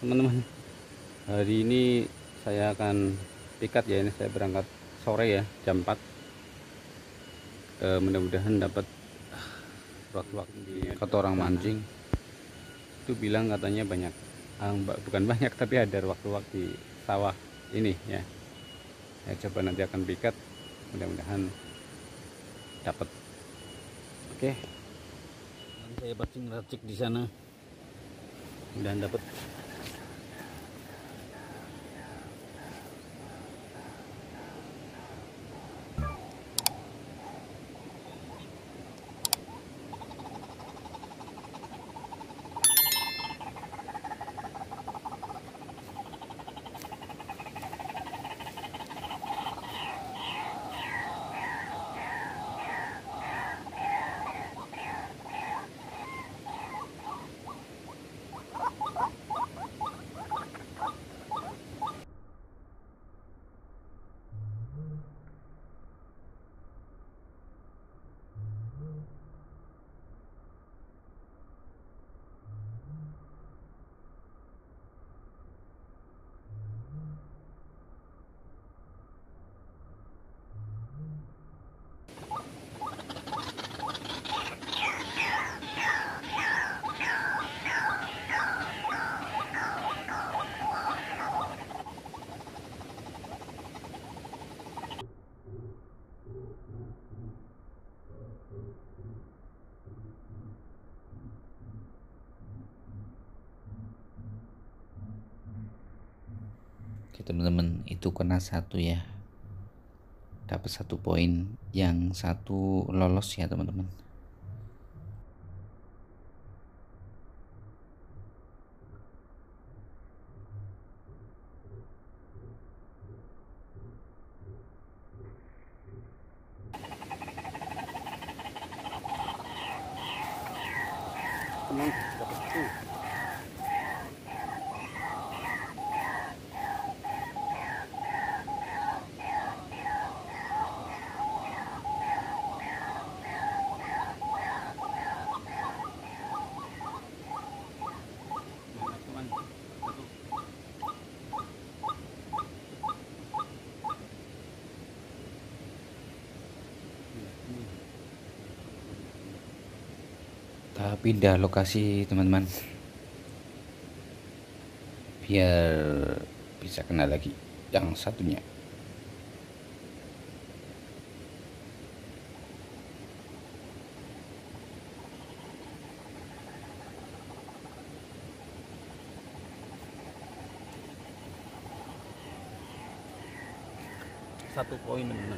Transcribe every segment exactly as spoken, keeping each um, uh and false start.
teman-teman. Hari ini saya akan pikat ya, ini saya berangkat sore ya, jam empat. E, mudah-mudahan dapat waktu-waktu di kata orang mancing itu bilang katanya banyak, ah, bukan banyak tapi ada waktu-waktu di sawah ini ya. Ya coba nanti akan pikat, mudah-mudahan dapat. Oke, saya pancing racik di sana, mudah-mudahan dapat. Oke teman-teman, itu kena satu ya, dapat satu poin, yang satu lolos ya teman-teman. Teman dapat tuh. Kita pindah lokasi teman-teman, biar bisa kena lagi yang satunya. Satu poin teman-teman.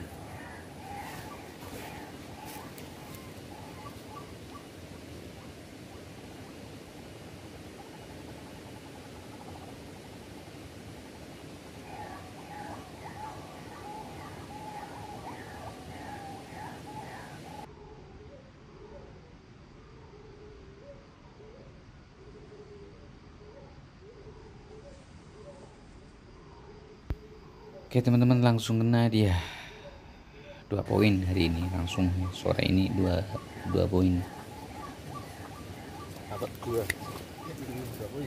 Oke teman-teman, langsung kena dia dua poin hari ini, langsung sore ini dua dua poin. Dapat dua. Dua poin.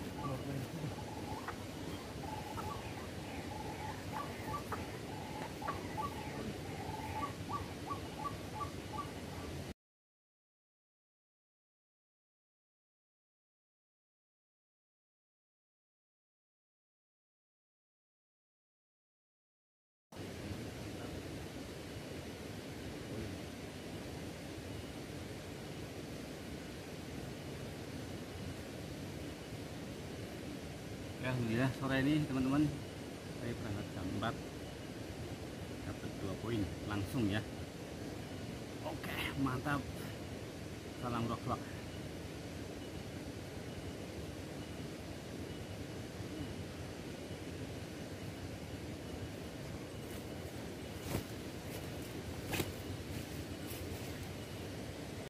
Ya, alhamdulillah sore ini teman-teman saya berangkat jam empat, dapat dua poin langsung ya. Oke, mantap. Salam rock rock.